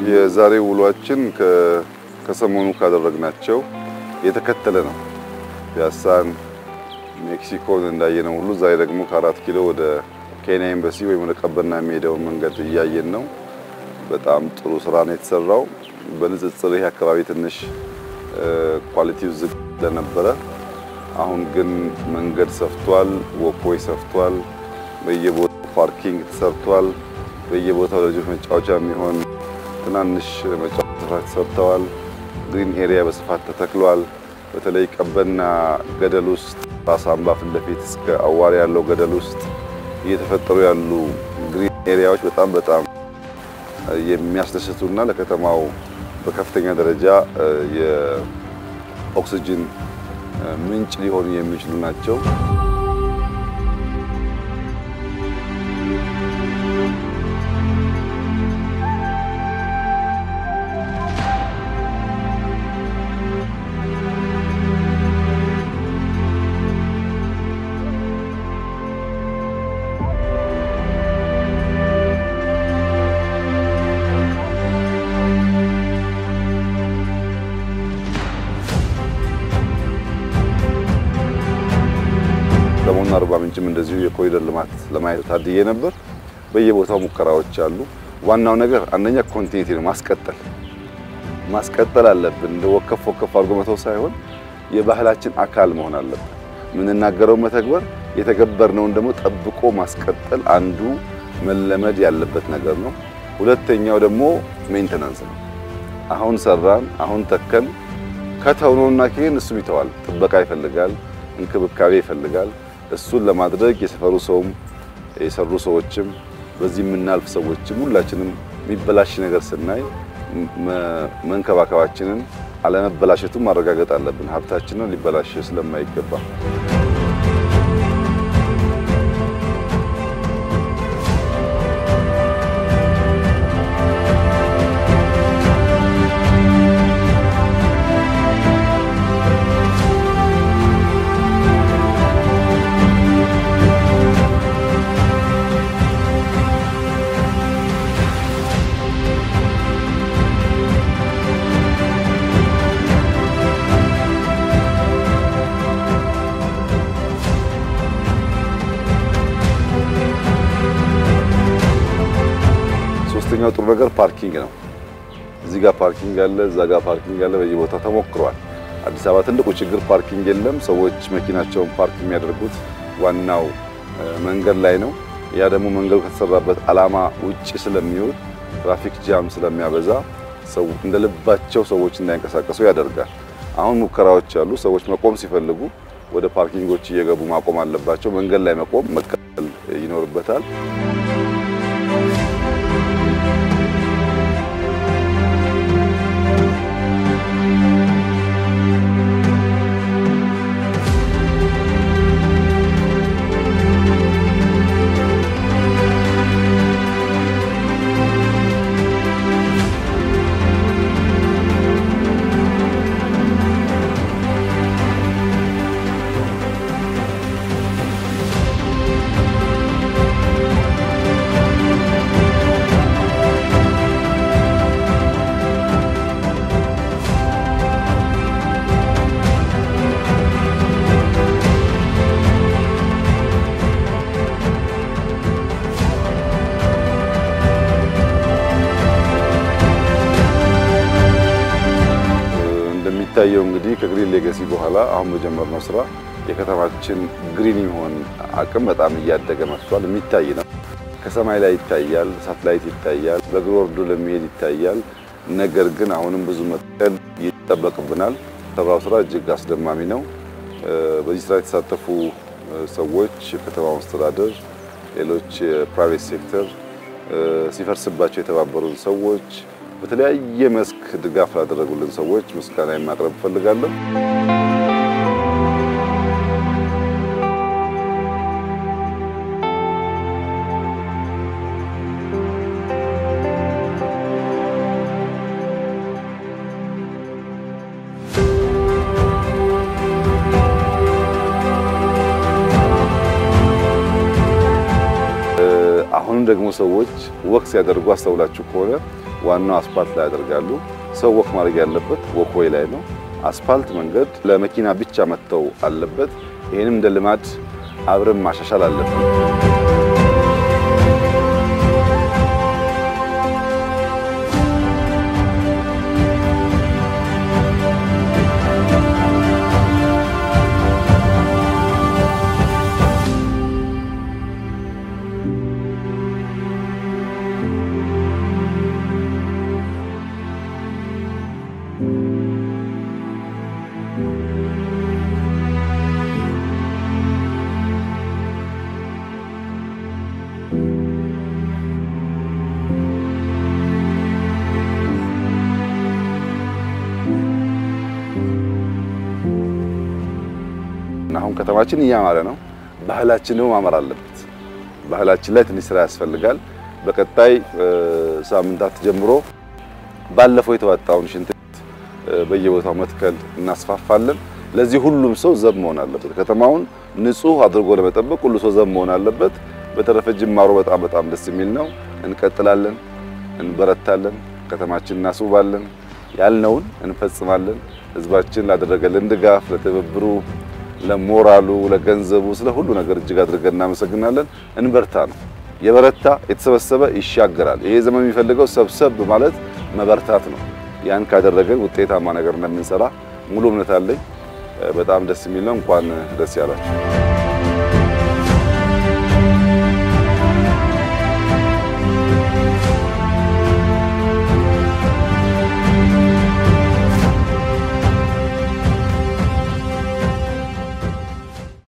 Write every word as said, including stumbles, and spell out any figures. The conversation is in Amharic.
የዛሬ ውሏችን ከሰሞኑ ካደረግናቸው የተከተለ ነው። ፒያሳን ሜክሲኮን እንዳየነው ሁሉ ዛሬ ደግሞ ከአራት ኪሎ ወደ ኬንያ ኤምባሲ ወይ ወደ ቀበና የሚሄደው መንገድ እያየን ነው። በጣም ጥሩ ስራ ነው የተሰራው። በንጽጽር ይሄ አካባቢ ትንሽ ኳሊቲው ዝቅ ለነበረ፣ አሁን ግን መንገድ ሰፍቷል፣ ወክዌይ ሰፍቷል፣ በየቦታው ፓርኪንግ ተሰርቷል፣ በየቦታው ለልጆች መጫወቻ የሚሆን ትናንሽ መጫወቻ ተሰርተዋል። ግሪን ኤሪያ በስፋት ተተክሏል። በተለይ ቀበና ገደል ውስጥ ራስ አምባ ፊት ለፊት እስከ አዋሪ ያለው ገደል ውስጥ እየተፈጠሩ ያሉ ግሪን ኤሪያዎች በጣም በጣም የሚያስደስቱና ለከተማው በከፍተኛ ደረጃ የኦክሲጅን ምንጭ ሊሆኑ የሚችሉ ናቸው። ሰሞኑን አርባ ምንጭም እንደዚሁ የኮሪደር ልማት ለማየት ታድዬ ነበር። በየቦታው ሙከራዎች አሉ። ዋናው ነገር አንደኛ ኮንቲኒቲ ነው፣ ማስቀጠል ማስቀጠል አለብን። እንደ ወከፍ ወከፍ አድርጎ መተው ሳይሆን የባህላችን አካል መሆን አለበት። ምንናገረው መተግበር፣ የተገበርነውን ደግሞ ጠብቆ ማስቀጠል አንዱ መለመድ ያለበት ነገር ነው። ሁለተኛው ደግሞ ሜንቴናንስ ነው። አሁን ሰራን፣ አሁን ተከን ከተውነውና ከሄን እሱም ይተዋል። ጥበቃ ይፈልጋል፣ እንክብካቤ ይፈልጋል። እሱን ለማድረግ የሰፈሩ ሰውም የሰሩ ሰዎችም በዚህ የምናልፍ ሰዎችም ሁላችንም የሚበላሽ ነገር ስናይ መንከባከባችንን አለመበላሸቱን ማረጋገጥ አለብን። ሀብታችንን ሊበላሽ ስለማይገባ ሶስተኛው ጥሩ ነገር ፓርኪንግ ነው። እዚህ ጋር ፓርኪንግ አለ፣ እዛ ጋር ፓርኪንግ አለ፣ በየቦታው ተሞክሯል። አዲስ አበባ ትልቁ ችግር ፓርኪንግ የለም። ሰዎች መኪናቸውን ፓርክ የሚያደርጉት ዋናው መንገድ ላይ ነው። ያ ደግሞ መንገዱ ከተሰራበት ዓላማ ውጪ ስለሚውል ትራፊክ ጃም ስለሚያበዛ ሰው እንደልባቸው ሰዎች እንዳይንቀሳቀሱ ያደርጋል። አሁን ሙከራዎች አሉ። ሰዎች መቆም ሲፈልጉ ወደ ፓርኪንጎች እየገቡ ማቆም አለባቸው። መንገድ ላይ መቆም መቀበል ይኖርበታል። ታየው እንግዲህ ከግሪን ሌጋሲ በኋላ አሁን በጀመርነው ስራ የከተማችን ግሪን የሚሆን አቅም በጣም እያደገ መጥቷል። የሚታይ ነው። ከሰማይ ላይ ይታያል፣ ሳተላይት ይታያል፣ በእግር ወርዶ ለሚሄድ ይታያል። ነገር ግን አሁንም ብዙ መጠን ይጠበቅብናል። ተራው ስራ እጅግ አስደማሚ ነው። በዚህ ስራ የተሳተፉ ሰዎች፣ የከተማው አስተዳደር፣ ሌሎች የፕራይቬት ሴክተር፣ ሲፈርስባቸው የተባበሩን ሰዎች፣ በተለያየ መስክ ድጋፍ ላደረጉልን ሰዎች ምስጋና ማቅረብ ፈልጋለሁ። አሁን ደግሞ ሰዎች ወክ ሲያደርጉ አስተውላችሁ ከሆነ ዋናው አስፋልት ላይ ያደርጋሉ። ሰው ወክ ማድረግ ያለበት ወክዌይ ላይ ነው። አስፋልት መንገድ ለመኪና ብቻ መተው አለበት። ይሄንም እንደ ልማድ አብረን ማሻሻል አለበት። አሁን ከተማችን እያማረ ነው። ባህላችን ነው ማማር አለበት። ባህላችን ላይ ትንሽ ስራ ያስፈልጋል። በቀጣይ ሳምንታት ጀምሮ ባለፈው የተዋጣውን ሽንት በየቦታው መትከል እናስፋፋለን። ለዚህ ሁሉም ሰው ዘብ መሆን አለበት። ከተማውን ንጹህ አድርጎ ለመጠበቅ ሁሉ ሰው ዘብ መሆን አለበት። በተረፈ ጅማሮ በጣም በጣም ደስ የሚል ነው። እንቀጥላለን፣ እንበረታለን፣ ከተማችንን እናስውባለን፣ ያልነውን እንፈጽማለን። ህዝባችን ላደረገልን ድጋፍ፣ ለተበብሩ፣ ለሞራሉ፣ ለገንዘቡ ስለ ሁሉ ነገር እጅግ አድርገን እናመሰግናለን። እንበርታ ነው። የበረታ የተሰበሰበ ይሻገራል። ይሄ ዘመን የሚፈልገው ሰብሰብ ማለት መበርታት ነው። ያን ካደረገን ውጤታማ ነገር እንደምንሰራ ሙሉ እምነት አለኝ። በጣም ደስ የሚል ነው። እንኳን ደስ ያላችሁ።